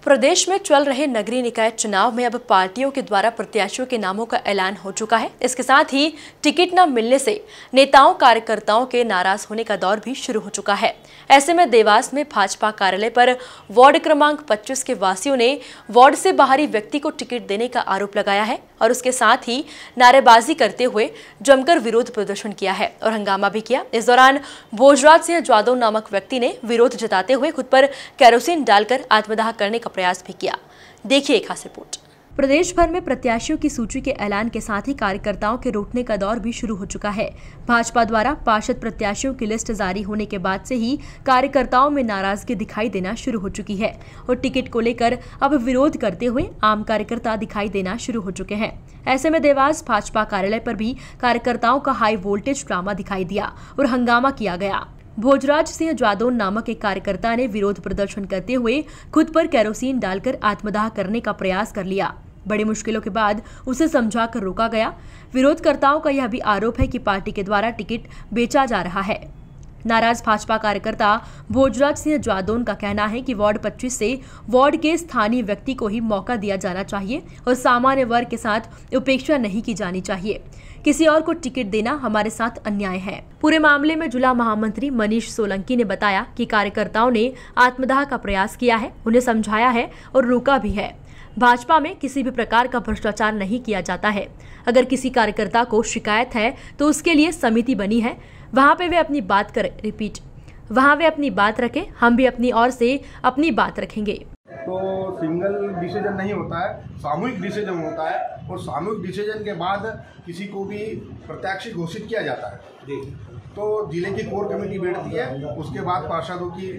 प्रदेश में चल रहे नगरीय निकाय चुनाव में अब पार्टियों के द्वारा प्रत्याशियों के नामों का ऐलान हो चुका है। इसके साथ ही टिकट न मिलने से नेताओं कार्यकर्ताओं के नाराज होने का दौर भी शुरू हो चुका है। ऐसे में देवास में भाजपा कार्यालय पर वार्ड क्रमांक 25 के वासियों ने वार्ड से बाहरी व्यक्ति को टिकट देने का आरोप लगाया है और उसके साथ ही नारेबाजी करते हुए जमकर विरोध प्रदर्शन किया है और हंगामा भी किया। इस दौरान भोजराज सिंह जादव नामक व्यक्ति ने विरोध जताते हुए खुद पर केरोसिन डालकर आत्मदाह करने का प्रयास भी किया। देखिए एक खास रिपोर्ट। प्रदेश भर में प्रत्याशियों की सूची के ऐलान के साथ ही कार्यकर्ताओं के रोकने का दौर भी शुरू हो चुका है। भाजपा द्वारा पार्षद प्रत्याशियों की लिस्ट जारी होने के बाद से ही कार्यकर्ताओं में नाराजगी दिखाई देना शुरू हो चुकी है और टिकट को लेकर अब विरोध करते हुए आम कार्यकर्ता दिखाई देना शुरू हो चुके हैं। ऐसे में देवास भाजपा कार्यालय पर भी कार्यकर्ताओं का हाई वोल्टेज ड्रामा दिखाई दिया और हंगामा किया गया। भोजराज सिंह जादव नामक एक कार्यकर्ता ने विरोध प्रदर्शन करते हुए खुद पर केरोसिन डालकर आत्मदाह करने का प्रयास कर लिया। बड़ी मुश्किलों के बाद उसे समझाकर रोका गया। विरोधकर्ताओं का यह भी आरोप है कि पार्टी के द्वारा टिकट बेचा जा रहा है। नाराज भाजपा कार्यकर्ता भोजराज सिंह जादौन का कहना है कि वार्ड 25 से वार्ड के स्थानीय व्यक्ति को ही मौका दिया जाना चाहिए और सामान्य वर्ग के साथ उपेक्षा नहीं की जानी चाहिए। किसी और को टिकट देना हमारे साथ अन्याय है। पूरे मामले में जिला महामंत्री मनीष सोलंकी ने बताया कि कार्यकर्ताओं ने आत्मदाह का प्रयास किया है, उन्हें समझाया है और रोका भी है। भाजपा में किसी भी प्रकार का भ्रष्टाचार नहीं किया जाता है। अगर किसी कार्यकर्ता को शिकायत है तो उसके लिए समिति बनी है, वहां पे वे अपनी बात करें। वहां वे अपनी बात रखें, हम भी अपनी ओर से अपनी बात रखेंगे। तो सिंगल डिसीजन नहीं होता है, सामूहिक डिसीजन होता है और सामूहिक डिसीजन के बाद किसी को भी प्रत्याशी घोषित किया जाता है। तो जिले की कोर कमेटी बैठती है, उसके बाद पार्षदों की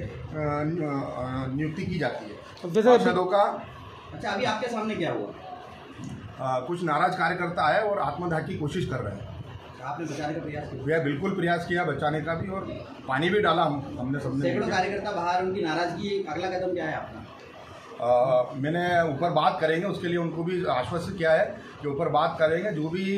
नियुक्ति की जाती है। पार्षदों का अच्छा, अभी आपके सामने क्या हुआ? कुछ नाराज कार्यकर्ता आए और आत्मदाह की कोशिश कर रहे हैं। आपने बचाने का प्रयास किया? भैया बिल्कुल प्रयास किया बचाने का भी और पानी भी डाला हमने सबने। सैकड़ों कार्यकर्ता बाहर, उनकी नाराजगी, अगला कदम क्या है आपका? मैंने ऊपर बात करेंगे, उसके लिए उनको भी आश्वस्त किया है कि ऊपर बात करेंगे, जो भी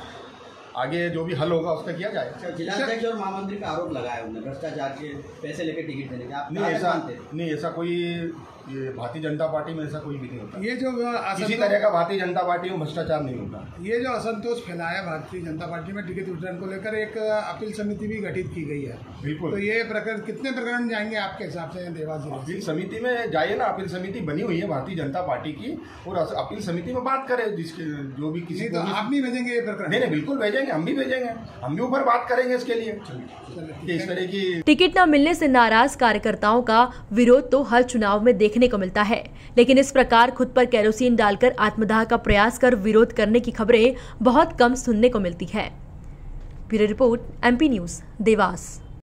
आगे जो भी हल होगा उसका किया जाएगा। जिलाध्यक्ष और महामंत्री का आरोप लगाया उन्होंने भ्रष्टाचार के पैसे लेकर टिकट देने का। नहीं ऐसा कोई ये भारतीय जनता पार्टी में ऐसा कोई भी नहीं होता। ये जो किसी तरह का भारतीय जनता पार्टी में भ्रष्टाचार नहीं होता। ये जो असंतोष फैलाया भारतीय जनता पार्टी में टिकट वितरण को लेकर एक अपील समिति भी गठित की गई है। बिल्कुल। तो ये प्रकरण कितने प्रकरण जाएंगे आपके हिसाब से देवास जिले? अपील समिति में जाइए ना, अपील समिति बनी हुई है भारतीय जनता पार्टी की और अपील समिति में बात करें जिसके जो भी किसी तो आप नहीं भेजेंगे ये प्रकरण? नहीं बिल्कुल भेजेंगे, हम भी भेजेंगे, हम भी ऊपर बात करेंगे इसके लिए। इस तरह की टिकट न मिलने से नाराज कार्यकर्ताओं का विरोध तो हर चुनाव में देखने को मिलता है, लेकिन इस प्रकार खुद पर केरोसिन डालकर आत्मदाह का प्रयास कर विरोध करने की खबरें बहुत कम सुनने को मिलती है। Bureau report, MP news, Dewas.